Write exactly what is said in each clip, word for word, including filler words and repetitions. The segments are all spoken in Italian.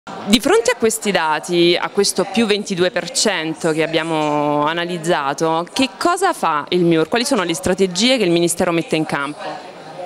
Di fronte a questi dati, a questo più ventidue per cento che abbiamo analizzato, che cosa fa il MIUR? Quali sono le strategie che il Ministero mette in campo?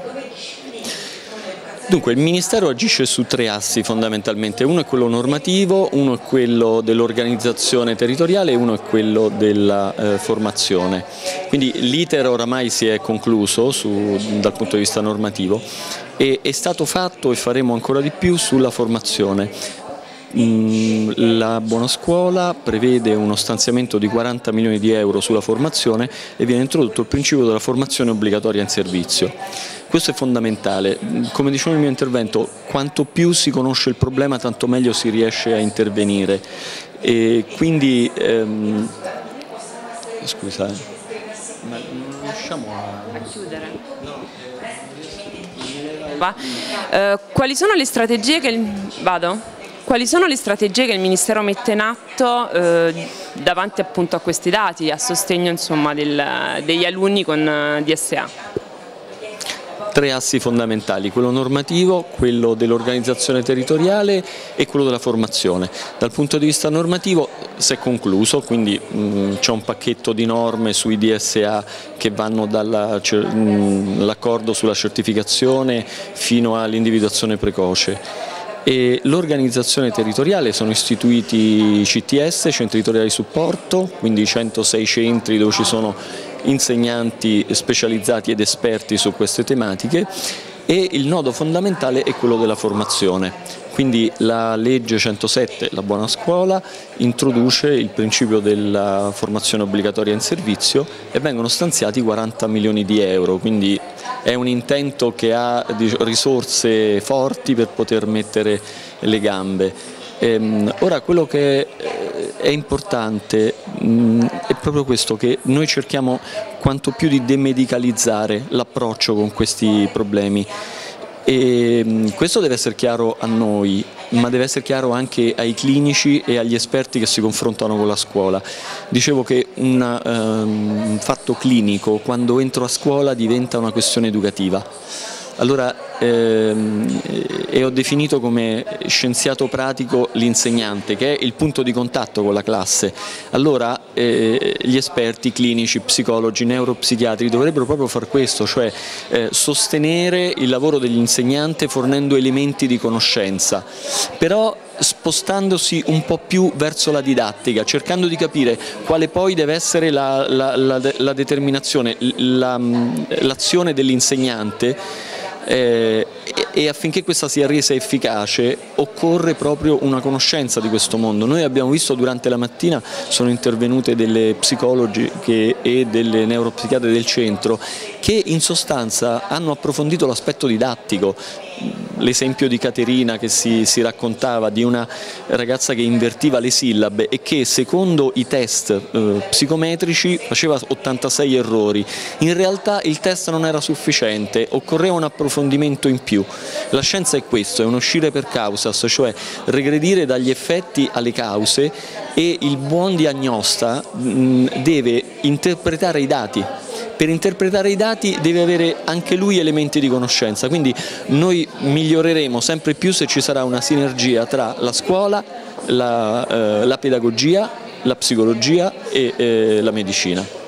Dunque, il Ministero agisce su tre assi fondamentalmente, uno è quello normativo, uno è quello dell'organizzazione territoriale e uno è quello della eh, formazione. Quindi l'iter oramai si è concluso su, dal punto di vista normativo e è stato fatto e faremo ancora di più sulla formazione. La Buona Scuola prevede uno stanziamento di quaranta milioni di euro sulla formazione e viene introdotto il principio della formazione obbligatoria in servizio. Questo è fondamentale, come dicevo nel mio intervento, quanto più si conosce il problema tanto meglio si riesce a intervenire e quindi ehm, scusa, eh, ma non riusciamo a, a chiudere? No. Eh, quali sono le strategie che il... Vado? Quali sono le strategie che il Ministero mette in atto eh, davanti appunto a questi dati, a sostegno insomma, del, degli alunni con eh, D S A? Tre assi fondamentali, quello normativo, quello dell'organizzazione territoriale e quello della formazione. Dal punto di vista normativo si è concluso, quindi c'è un pacchetto di norme sui D S A che vanno dall'accordo sulla certificazione fino all'individuazione precoce. E l'organizzazione territoriale sono istituiti C T S, centri territoriali di supporto, quindi centosei centri dove ci sono insegnanti specializzati ed esperti su queste tematiche e il nodo fondamentale è quello della formazione. Quindi la legge centosette, la Buona Scuola, introduce il principio della formazione obbligatoria in servizio e vengono stanziati quaranta milioni di euro, quindi è un intento che ha risorse forti per poter mettere le gambe. Ehm, ora quello che è importante mh, è proprio questo, che noi cerchiamo quanto più di demedicalizzare l'approccio con questi problemi. E questo deve essere chiaro a noi, ma deve essere chiaro anche ai clinici e agli esperti che si confrontano con la scuola. Dicevo che un um, fatto clinico quando entro a scuola diventa una questione educativa. Allora, ehm, e ho definito come scienziato pratico l'insegnante, che è il punto di contatto con la classe. Allora eh, gli esperti clinici, psicologi, neuropsichiatri dovrebbero proprio far questo, cioè eh, sostenere il lavoro dell'insegnante fornendo elementi di conoscenza, però spostandosi un po' più verso la didattica, cercando di capire quale poi deve essere la, la, la, la determinazione, l'azione dell'insegnante. Eh, e affinché questa sia resa efficace occorre proprio una conoscenza di questo mondo. Noi abbiamo visto durante la mattina sono intervenute delle psicologiche e delle neuropsichiatre del centro che in sostanza hanno approfondito l'aspetto didattico. L'esempio di Caterina che si, si raccontava di una ragazza che invertiva le sillabe e che secondo i test eh, psicometrici faceva ottantasei errori. In realtà il test non era sufficiente, occorreva un approfondimento in più. La scienza è questo, è un uscire per causas, cioè regredire dagli effetti alle cause, e il buon diagnosta mh, deve interpretare i dati. Per interpretare i dati deve avere anche lui elementi di conoscenza, quindi noi miglioreremo sempre più se ci sarà una sinergia tra la scuola, la, eh, la pedagogia, la psicologia e eh, la medicina.